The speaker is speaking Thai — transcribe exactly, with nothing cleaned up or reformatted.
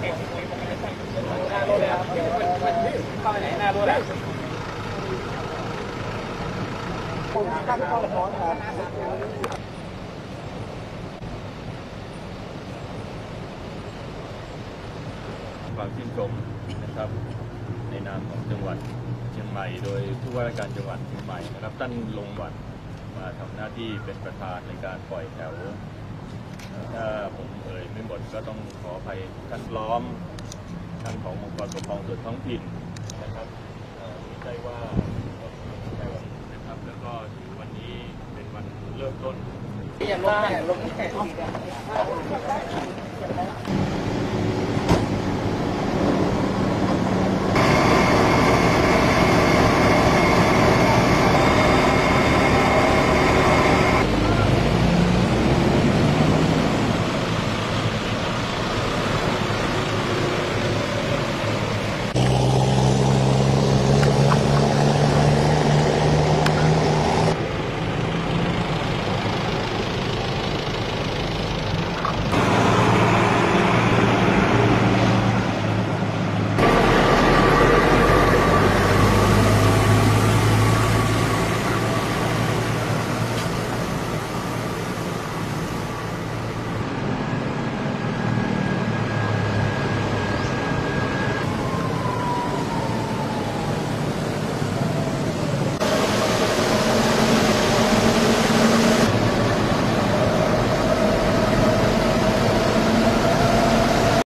หน้ารถเลยครับเดี๋ยวเข้าไปไหนหน้ารถแล้วผมตั้งเข้าพร้อมครับความชื่นชมนะครับในนามของจังหวัดเชียงใหม่โดยผู้ว่าราชการจังหวัดเชียงใหม่นะครับท่านลงวัดมาทำหน้าที่เป็นประธานในการปล่อยแถวถ้าผมเอ่ยไม่หมดก็ต้องขออภัยท่านล้อมท่านขององค์กรปกครองส่วนท้องถิ่นนะครับไม่ใช่ว่าไม่ใช่วันนะครับแล้วก็ถือวันนี้เป็นวันเริ่มต้นอย่าลงแข่ลงแข่